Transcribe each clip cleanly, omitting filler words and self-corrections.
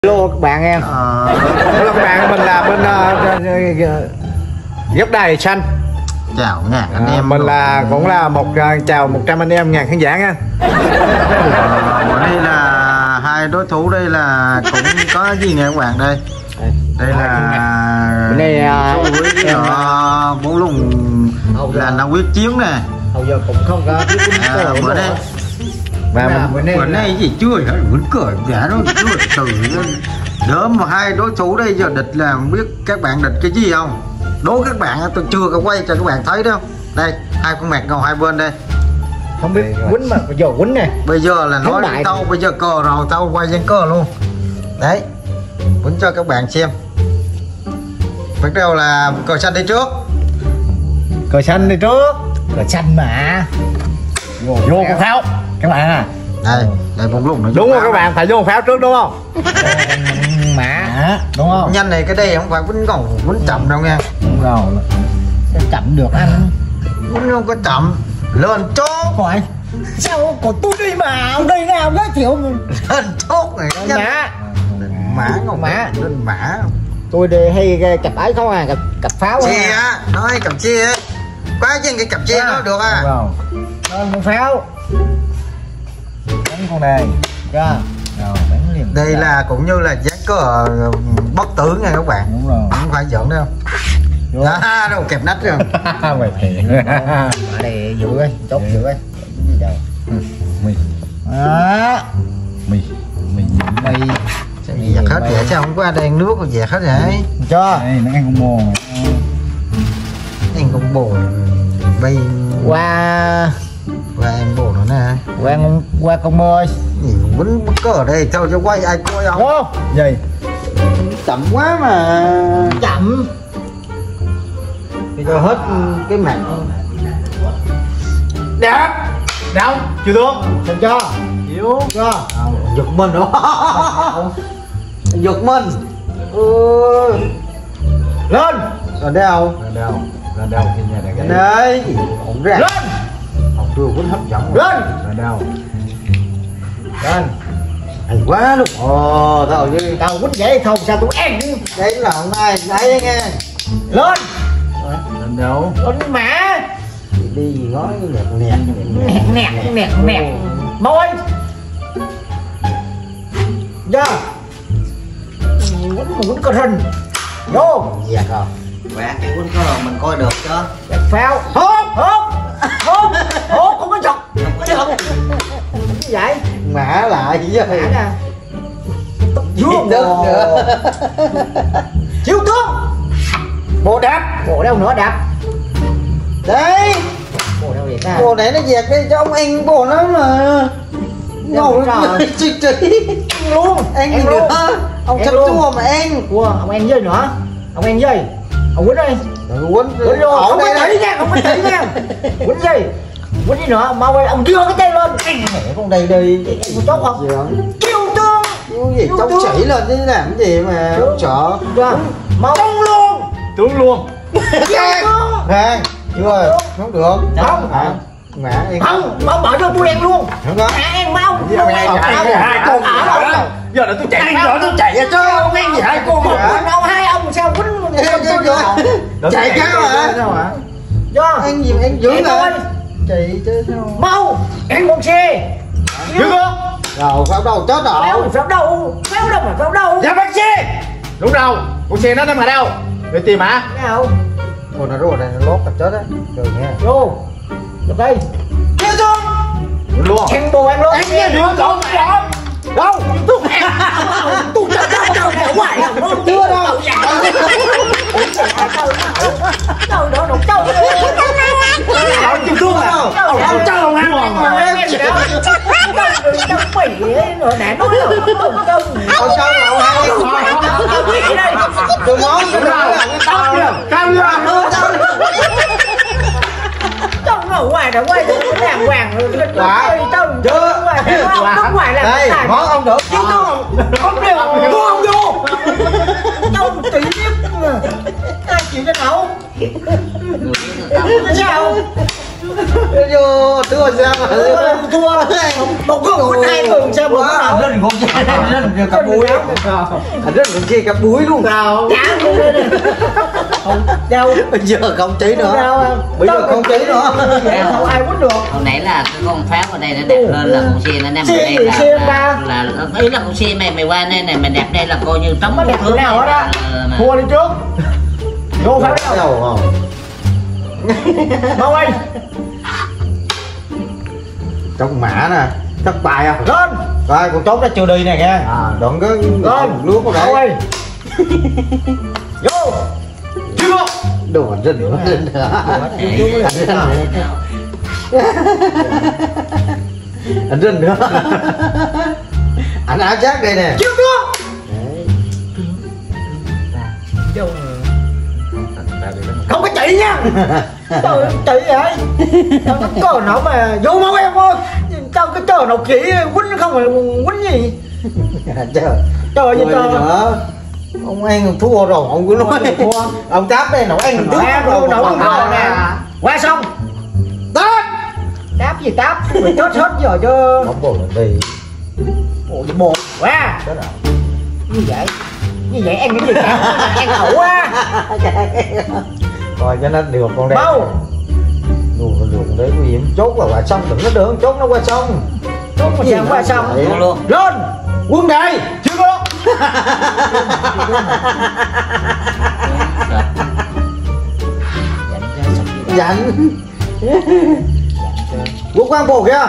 Hello các bạn em. Hello các bạn, mình là bên ghép đài xanh. Chào ngàn anh em. Mình là cũng là chào 100 anh em ngàn khán giả nha. Đây là hai đối thủ, đây là cũng có gì nè các bạn, đây là đây bốn lùng là nó quyết chiến nè. Hầu giờ cũng không có bữa đây và bữa nay gì chưa hả, muốn cười giả nó chưa từ đỡ mà hai đối thủ đây giờ địch là không biết các bạn địch cái gì không, đố các bạn tôi chưa có quay cho các bạn thấy đâu. Đây hai con mẹt ngồi hai bên đây, không biết quýnh mà bây giờ quýnh nè, bây giờ là nói tao bây giờ cờ rồi tao quay trên cờ luôn đấy, quýnh cho các bạn xem. Bắt đầu là cờ xanh đi trước, cờ xanh đi trước, cờ xanh mà vô con pháo các bạn à. Đây đây bóng lùng nó đúng không các bạn, phải vô con pháo trước đúng không? Mã đúng không? Nhanh này cái đây không phải quýnh còn quýnh chậm đâu nha. Đúng rồi, sao chậm được anh, quýnh không có chậm, lên chốt hỏi sao còn tôi đi mà ông đi nào giới thiệu lên chốt này mã không mã lên mã. Tôi đi hay cặp ấy không à, cặp pháo chia á, nói cặp chia á, quá trên cái cặp chia nó được à. Đó con pháo bắn con này ra rồi bắn liền. Đây là cũng như là dáng cờ bất tử nha các bạn, đúng rồi, không phải giỡn đâu. Đó đâu kẹp nách rồi. Mày thiện ở đây giữ ấy, chốt giữ ấy gì đâu mì mì giặt hết vậy sao không qua đèn nước rồi dẹt hết vậy cho đây nó ăn con bồ ăn con bồ bay qua ăn bồ nữa nè, qua con mơi quýnh bất cờ ở đây thôi cho quay ai coi không. Ô gì chậm quá mà chậm thì cho hết cái mặt đẹp đâu chưa tướng xem cho yếu cho giật mình đó. Giật mình lên rồi đâu lên đâu khi nhà này cái đây ổn ra lên học trường quýnh hấp dẫn lên đâu lên hay quá luôn. Thôi chứ tao quýnh vậy không sao tôi ăn đấy là hôm nay đấy nghe lên lên đâu lên mã đi gì nói nẹt môi ra quýnh cờ rình vô dẹt rồi quẹt cái quýnh có mình coi được chứ phao hốt không có chọc cái vậy mã lại gì vậy mã nè dương nữa chiếu tướng bộ đâu nữa đạp đấy bộ đâu vậy ta, bộ này nó dẹt đi cho ông anh bộ nó mà ngồi suy trí luôn anh gì nữa ông chăm chua mà anh ông ăn dây nữa, ông ăn dây ông quýnh đi quýnh luôn không có thấy nha, không có thấy nha quýnh dây quýnh đi nữa mau ơi ông đưa cái tay lên anh mẹ con đây đi có chốt không chiêu tương chiêu gì chống chỉ lên chứ làm cái gì mà không sợ mau tướng luôn nè chưa không được không mẹ em không bỏ cho tôi đen luôn không có ăn mau hai con giờ là tôi chạy rồi tôi chạy chứ không ăn gì hai con mà đâu hai ông sao quýnh chạy kéo hả do anh gì anh giữ rồi chạy chứ sao mau ăn con xe giữ không rồi pháo đâu chết rồi pháo đâu dạ bác xe đúng đâu con xe nó nằm ở đâu để tìm hả đâu ôi nó rồi này nó lót là chết á rồi nha vô được đi chưa xuống luôn ăn bồ ăn luôn ăn nữa đâu tôi đâu hoài chưa đâu đâu đâu chưa xuống à ông cho lòng ăn mày nữa nè nói ông sao mà ông hai tôi nói đúng rồi cao trong ở ngoài đã quay được đàng hoàng tông chưa không ngoài là đây món ông được không được không vô tông tí mà. Ai chịu cho cậu? Sao? Vô thua sao mà Thua. Một con hai thường sao mà anh rất là ngon rất là cặp búi anh rất là kia cặp búi luôn sao chả không đâu bây giờ không tí nữa bây giờ không tí nữa không ai quýnh được. Hồi nãy là cái con pháo ở đây nó đẹp hơn là con xe nó nằm ở đây là ý là con xe mày qua đây này mày đẹp đây là coi như trống nó đẹp chỗ nào hết á. Thua đi trước vô pháo đâu mau ơi trong mã nè thất bại à lên rồi con chốt nó chưa đi nè nghe đừng có lên lúa của đâu ơi vô chưa đồ rình nữa anh rình nữa anh áo chắc đây nè chưa chưa không có chị nha. Trời chị vậy tao có cờ nào mà vô máu em ơi tao cái cờ nào chỉ quýnh không phải quýnh gì trời ơi trời nữa ông ăn còn thua rồi ông cứ nói thua ông đáp đây nấu ăn trước rồi nấu nè qua xong táp táp gì táp mày chết hết giờ chứ không bồ làm gì ủa gì bồ quá như vậy ăn cái gì cả ăn ẩu quá rồi cho nên được con đây mau được đấy nguy hiểm chốt là qua xong đừng có đường chốt nó qua xong chốt mà sao qua xong luôn lên quân đây chưa có dặn quốc quan bồ kia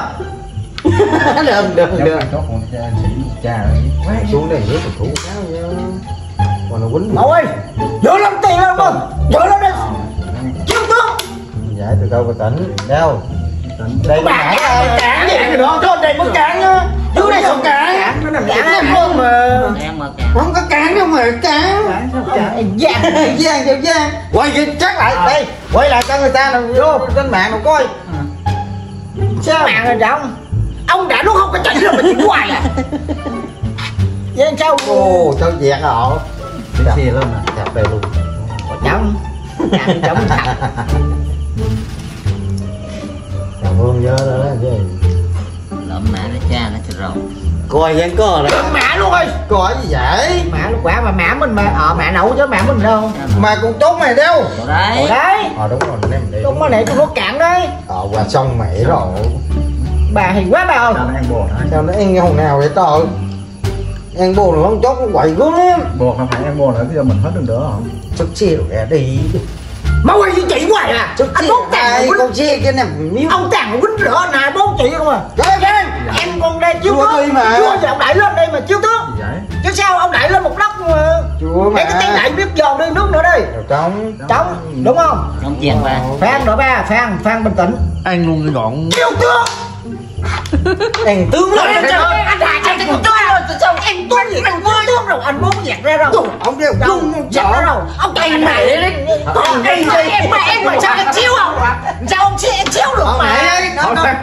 đừng xuống đây với thủ còn nó quýnh Mậu ơi dỡ lên tiền lên không dỡ lên đây chiếu tướng giải từ đâu có tỉnh đâu đây cản cản gì cái đó cho đây có cản á dưới đây không cản nó nằm cản em luôn mà không có cản đâu mà cản giang chịu giang quay chắc lại đây quay lại cho người ta nào vô trên mạng nào coi sao mạng rồi trọng ông đã nó không có chạy rồi mà chỉ hoài à vậy sao ồ sao dẹt họ xì lên nè đạp đây luôn trọng trọng thật cảm ơn nhớ đó chứ lộn mẹ nó cha nó chết rồi coi vẫn có đấy mẹ luôn ơi coi gì vậy mẹ lúc quả mà mẹ mình mà mẹ nấu chứ mẹ mình đâu mà cũng tốt mày đâu đấy đấy đúng rồi em đây đúng cái này tôi có cạn đấy qua xong mày rồi bà hiền quá bà ơi sao nó ăn hồn nào vậy trời ăn bồ nó không chốt nó quậy gớm lắm bột không phải ăn bồ nữa bây giờ mình hết đường nữa không chút xe rồi kìa đi mau ơi chị hoài à anh bố tàng con xe cái này ông tàng quýnh rửa nè bố chị không à trời em còn đây chiếu tướng mà chưa giờ ông đẩy lên đây mà chiếu tướng chứ sao ông đẩy lên một đất mà chưa mà cái tay đẩy biết giòn đi nước nữa đi trống đúng không trong chèn ba phan đội ba phan bình tĩnh ăn luôn cái gọn chiếu tướng anh tướng rồi anh thà cho cái tướng rồi sao anh tướng rồi anh muốn dẹt ra rồi ông đeo không dẹt ra rồi ông anh mày còn anh em mà sao anh chiếu không sao ông chiếu được mà không ra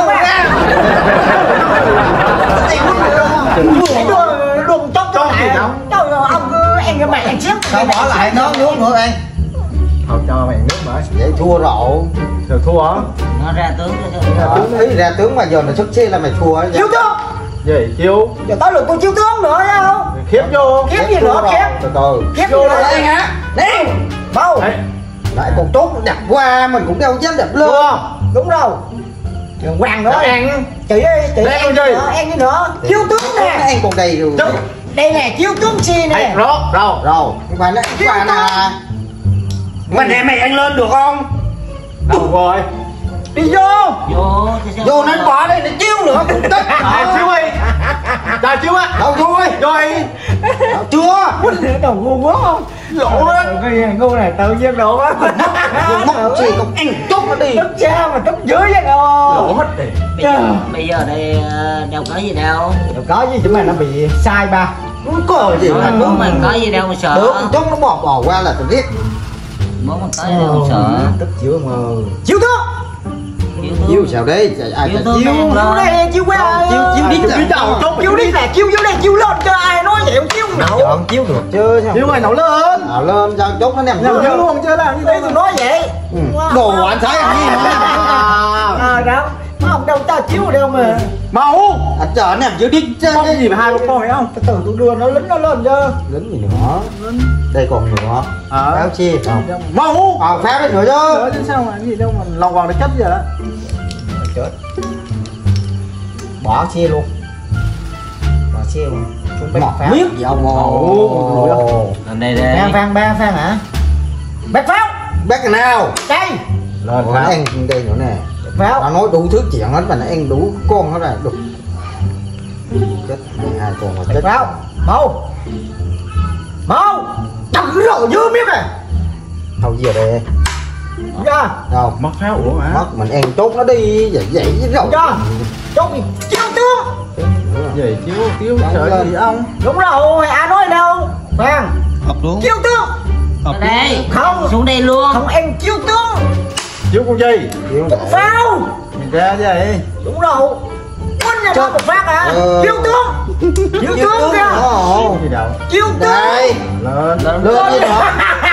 luôn tốt cho mẹ trời ơi ông cứ ăn cho mẹ ăn chiếu sao bỏ lại nó nước nữa anh thôi cho mày nước mà vậy thua rồi rồi thua hả nó ra tướng ý ra tướng mà giờ nó xuất xe là mày thua á chiếu tướng gì chiêu giờ tới lượt tôi chiếu tướng nữa thấy không khiếp vô khiếp gì nữa khiếp từ từ khiếp vô đây hả đi mau lại còn tốt đặt qua mình cũng đâu dám đặt luôn đúng rồi hoàng nữa ăn chị ơi chị ăn gì nữa chiếu tướng nè anh còn đầy rồi đây nè chiếu tướng chi nè rồi không phải nó qua nè mà để mày ăn lên được không đâu rồi đi vô vô nó bỏ đây nó chiếu nữa cũng tức chiếu đi ra chiếu á đâu thôi rồi chưa đầu ngu quá không lộ á cái ngu này tự nhiên độ á mất gì cũng ăn chút nó đi tức cha mà tức dưới vậy đâu lộ hết đi bây giờ đây đâu có gì đâu có gì chúng mày nó bị sai ba không có gì mà bố mình có gì đâu mà sợ được chút nó bỏ qua là tôi biết bố mình có gì đâu mà sợ tức chưa mà chiếu tướng Chiếu sao đấy? Ai Chiếu ta tướng chiếu? đen lên. đây chiếu quá. Chiếu đít chiếu đầu chốt. Chiếu đít là chiếu dưới đây chiếu lên cho ai nói vậy không chiếu nổ. Chọn chiếu được chứ sao? Chiếu mày nổ lên. Nào lên sao chốt nó nằm Chiếu luôn chưa làm như thế tôi nói vậy. Đồ anh thấy anh gì đó. Không đâu ta chiếu đâu mà. Mau. anh chờ nằm dưới đít chứ. Không gì mà hai con phải không? Từ từ tôi đưa nó lính nó lên chứ. Lính gì nữa? Đây còn nữa. Pháo chi không? Mau. Pháo đấy nữa chứ. Chứ sao mà gì đâu mà lòng vòng để chết giờ đó. Chết. Bỏ chia luôn. Bỏ chia luôn. Chúng bạch pháo. Biết gì ông ồ. Đây đây. Phan hả? Bạch pháo. Bác nào? Đây. Lên pháo. Anh đây nữa nè. Pháo. Nó nói đủ thứ chuyện hết mà nó ăn đủ con hết rồi. Được. Chết hai con mà chết. Pháo. Mau. Đập rồi dư miếng này. Thôi về đây. Ra. Đâu? Mất pháo ủa hả? Mất mình ăn chốt nó đi vậy chứ rồi. Ra. Chốt đi. Chiếu tướng. Gì chiếu sợ gì ông? Đúng rồi. Ai nói đâu. Phan. Hợp luôn. Chiếu tướng. Ở đây. Không. Xuống đây luôn. Không ăn chiếu tướng. Chiếu con gì? Pháo. Nhìn ra vậy. Đúng rồi. Quân nhà đó một phát hả? Chiếu tướng. Chiếu tướng kìa. Gì đâu? Chiếu tướng. Đây. Lên. Lên gì nữa?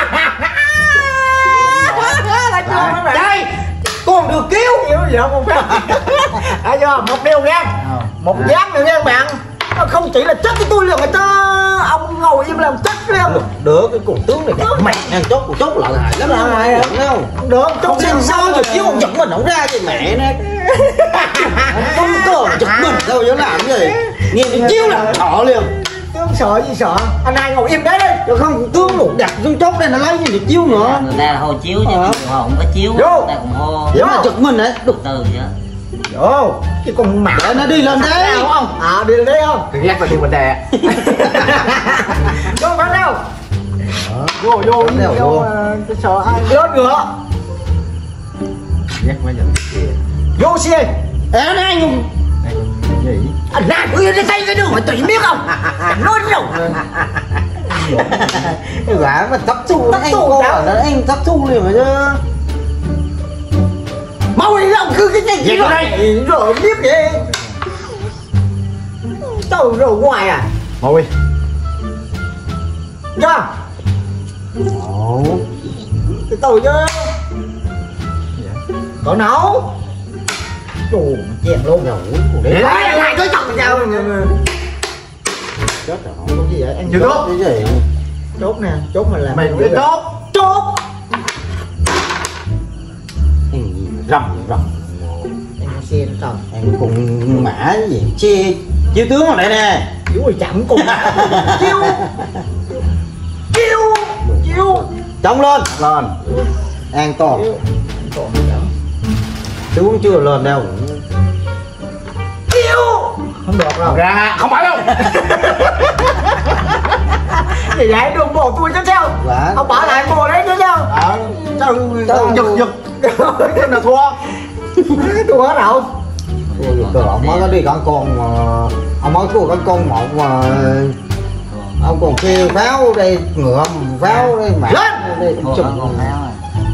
Đây. Con được cứu. Chiếu gì không phát. Thấy chưa? Một điều nha. Một dáng nữa nha bạn. Không chỉ là chết cái tôi liền người ta. Ông ngồi im làm chết liền. Được cái cục tướng này đẹp mẹ nè chốt lại lắm rồi không? Được Không xem sao rồi chiếu ông giật mình ông ra vậy mẹ nè. Không có giật mình đâu chứ làm gì. Nghe tiếng chiếu là thọ liền. Tướng sợ gì sợ. Anh hai ngồi im đấy đi. Chứ không tướng lục đặt xuống chốt đây nó lấy gì để chiếu nữa. Người ta là hồ chiếu chứ họ không có chiếu. Người ta cũng hô. Vậy mà giật mình đấy. Từ từ chứ. Vô. Cái con mẹ Để nó đi lên đấy. không? Đi lên đấy không? Đừng nhắc vào điều mình đè. Vô bắn đâu? Vô Tôi sợ ai lên ngựa. Nhắc vào giờ. Vô xe. Ê nó anh Gì? Anh ra tôi đi tay cái đường mà tùy biết không? Nói đâu. cái gã mà thấp thu nó anh cô bảo nó anh thấp thu liền mà chứ. Mau đi đâu cứ cái gì Vậy đây. rồi biết vậy. Tao rồi ngoài à? Mau đi. Ra. Ồ. Từ từ chứ. Cậu nấu. Trời chèn luôn rồi. Để Lại cái chồng sao? chết rồi không có gì vậy anh Chưa tốt. cái gì Chốt nè, chốt mình làm. Mày biết tốt. Chốt. anh gì mà rầm Em có xe nó còn. anh cùng mã gì che chiếu tướng vào đây nè Chiếu rồi chậm cùng. Chiếu. Chiếu. Chiếu. trông lên Lên. an toàn Chiếu. tướng chưa lên đâu Chiếu. Không được đâu. Ra không phải đâu. Vậy vậy đường bộ tôi chứ sao? Quả. Ông bỏ lại bộ đấy chứ sao? Sao giật. Cái nào thua? Tôi ở đâu? Cờ ông mới có đi con mà ông mới có con một mà ông còn kêu pháo đây ngựa pháo đây mã đây Thua chụp ở con pháo rồi.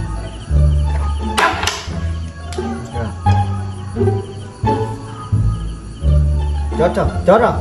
Chết rồi.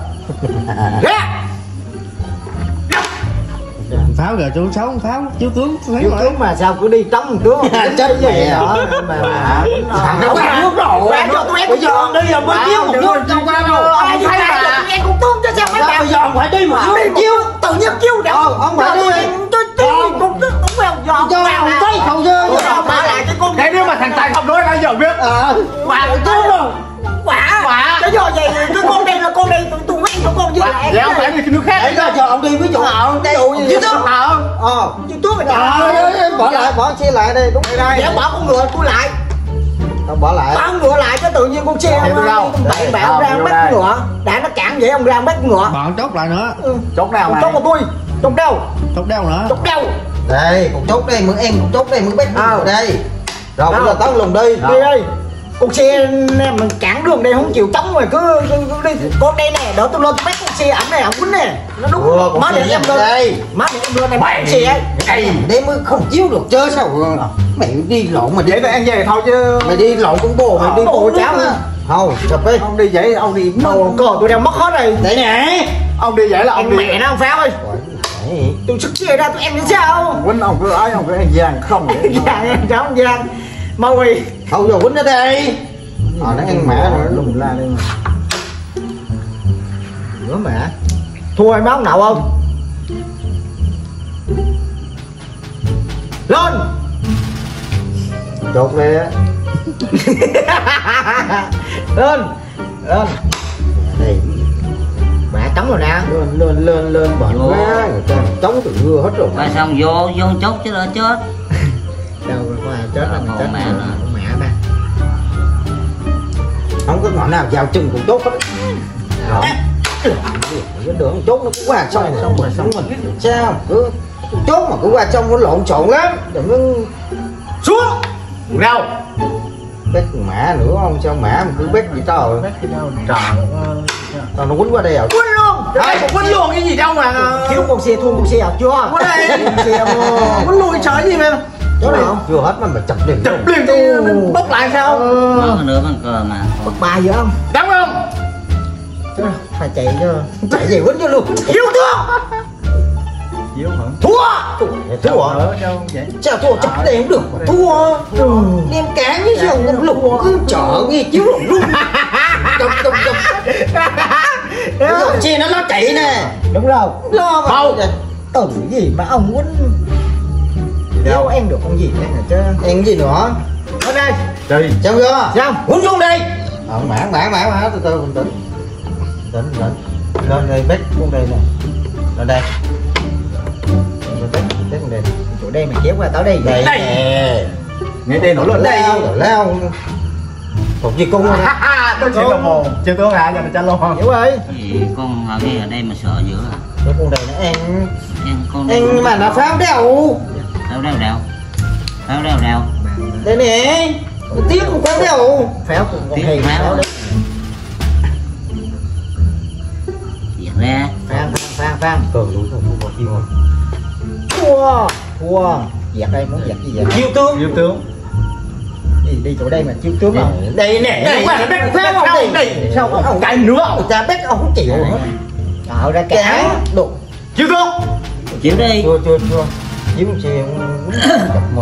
Pháo rồi chú sống pháo chiếu tướng. Chiếu tướng mà sao cứ đi trống tướng không? chết mẹ đó mà nó quay nước rồi cho tụi em bây giờ đi rồi mới chiếu một nước trong qua rồi ai phải là tụi em cũng tướng chứ sao mấy bạn bây giờ phải đi mà chiếu tự nhiên chiếu được ông phải đi tôi cũng tướng cũng không do cho ông thấy không chứ sao mà lại cái con Cái nếu mà thằng Tài không nói nãy giờ biết. quả tướng rồi quả cái do vậy cái con đây là con đây tụi mấy tụi con với lại Vậy ông phải đi cái nước khác. để cho giờ ông đi ví dụ ví dụ như tướng chiếu tướng rồi bỏ lại bỏ chia lại đây đúng vậy bỏ con ngựa tôi lại tao bỏ lại ông ngựa lại cho tự nhiên con xe bậy bạ ông ra bắt ngựa đã nó cản vậy ông ra bắt ngựa Bọn chốt lại nữa. Chốt nào mày? chốt của tôi chốt đâu Chốt đeo nữa. chốt đâu đây cục chốt đây mượn em cục chốt đây mượn bắt đây rồi bây giờ tao lùng đi đi đi con xe này mình cản đường đây không chịu chống rồi cứ đi con đây nè đỡ tôi lên bắt con xe ảnh này ổng quýnh nè nó đúng má để em lên đây má để em lên này bắt con xe đây mới không chiếu được chơi sao Mày đi lộn mà đi. Vậy tao ăn về thôi chứ. Mày đi lộn con bồ mày đi Bồ con cháu á. Không, chụp đi. Ông đi vậy ông đi đâu cờ tôi đang mất hết rồi. Đấy nè. Ông đi vậy là ông đi. Mẹ nó không pháo ơi. Tôi sức chia ra tụi em đến sao? Quýnh ông cứ ấy ông cứ ăn vàng không vậy. Vàng em cháu ăn vàng. Mau đi. Thôi giờ quýnh nó đây. Nó ăn mẹ rồi lùng la đi mà. Nữa mẹ. Thua em máu nào không? Lên. Chột đi á. Lên. Lên. Đây. Mẹ trống rồi nè. Lên bẩn quá. Người ta trống từ mưa hết rồi. Và xong vô chốt chứ đỡ chết. Đâu rồi có ai chết là mình chết mẹ là mẹ ta. Không có ngọn nào vào chừng cũng tốt hết. Cái đường chốt nó cũng qua xong mình sao cứ chốt mà cứ qua trong nó lộn xộn lắm. Đừng có Xuống. Đâu? bét mã nữa không sao mã mình cứ bét gì tao Bét gì đâu trời. tao nó quýnh qua đây à Quýnh luôn. Ai cũng quýnh luôn cái gì đâu mà. Thiếu con xe thua con xe à chưa? Quýnh đây. Con xe Quýnh luôn trời gì mà. chỗ nào? chưa hết mà chập liền Chụp liền đi bốc lại sao? nó nữa bằng cờ mà. Bắt bài vậy không? Đúng không? Chứ phải chạy chứ. Chạy về quýnh cho luôn. Hiếu tướng. Hiếu hả? thua thua Ở đâu vậy? sao thua chập liền được mà thua đem cán với sao cũng lục cứ chợ nghe chiếu lục luôn chụp cái chi nó chạy nè Đúng rồi. lo mà Không. Tử gì mà ông quýnh. Đâu em được con gì đây nè chứ. ăn gì nữa Lên đây. Trời. sao chưa Sao? quýnh xuống đi mãn từ từ bình tĩnh lên đây bét xuống đây nè lên đây bét xuống đây Chỗ đây mày kéo qua tới đây. đây Đây. nè Nghe đây nổi lên đây. leo một gì cung nè Tôi chỉ đồng hồ. Chưa tướng à, giờ mình tranh luôn. Hiểu ơi. Thì con ở ngay ở đây mà sợ dữ à. cái con này nó ăn Con ăn mà nó pháo đeo đeo đây nè tiếp con pháo đeo Pháo cùng con Tiếng hề pháo. pháo đấy. Hiện ra Phan. cờ đúng rồi không có kim rồi Thua. Dẹp đây muốn dẹp gì vậy? chiêu tướng Hiếu tướng. Đi chỗ đây mà chiếu tướng không? đây nè Đây qua bét pháo không đây. Sao có ông Cái nữa. người ta bét ông không chịu hết Tạo ra cá cá. đồ Hiếu tướng. chịu đi. chưa chiếu xe chập mờ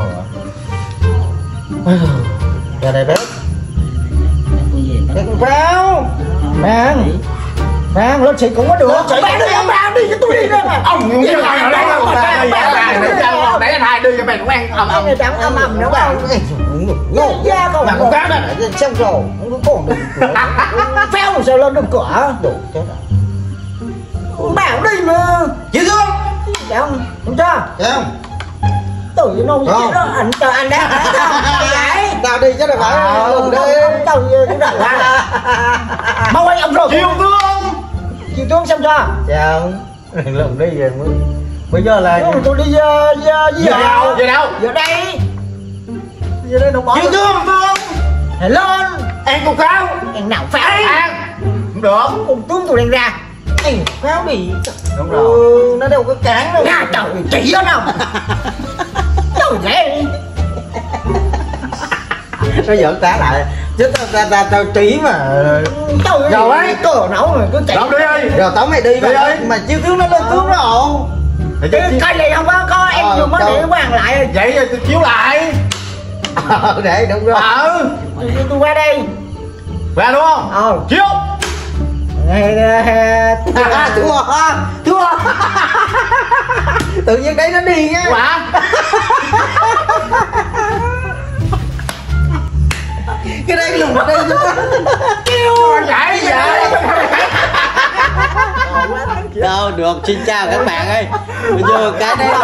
ra đây bét Con gì đó. cái con pháo Phan lên chị cũng có được. Bạn đi ông bạn đi cho tôi đi đó mà Ông như là ở đây không phải để anh hai đưa cho mày cũng ăn ầm Người ta ầm ầm nữa không? ngộ Da không. mà con cá đó xong rồi không có còn được Pháo làm sao lên được cửa? đồ chết rồi Bảo đi mà. chiêu tướng Sao không cho? sao Tự nhiên ông Không. đó ảnh cho anh đã vậy. tao đi chứ đâu phải lùm đi Tao cũng đặt ra. Mau ơi ông rồi. Hiếu tướng. Chiều tướng xong chưa? sao lùm đi rồi mới bây giờ là Tôi đi Về đâu? Về đâu? Giờ đây. Giờ đây nó bỏ. Hiếu tướng. Lên. Ăn cục pháo. Ăn nào pháo. Ăn. Không được. Cùng tướng tôi đang ra. anh pháo đi Đúng rồi. nó đâu có cán đâu Nga trời chỉ đó nào. Trời dễ. nó giỡn tá lại chứ tao trí mà Trời Rồi ơi. ấy. Cờ nấu mà cứ chạy. Đâu đi đi. rồi tao mày đi Đi ơi. mà chiêu tướng nó lên tướng rồi Cái này không có em Ờ, dùng nó đâu. để quàng lại. Vậy rồi tôi chiếu lại. để đúng rồi Tôi qua đây. Ra đúng không? Chiếu. thua tự nhiên đấy nó đi nha Quả. cái đây lùm ở đây Kêu vậy vậy. đâu được xin chào các bạn ơi bây giờ cái đấy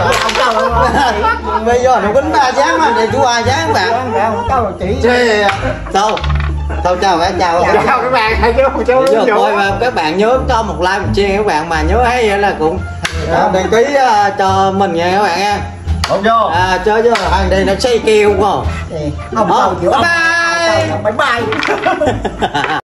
bây giờ nó quýnh 3 gián mà để chú 2 gián các bạn đâu thôi chào các chào Chào các bạn. Hãy cho bây giờ coi mà các bạn nhớ cho một like một share các bạn mà nhớ hay là cũng đăng ký cho mình nha các bạn nha không vô. chơi chứ hàng đây nó xây kêu quá Ông chịu bye bye bye.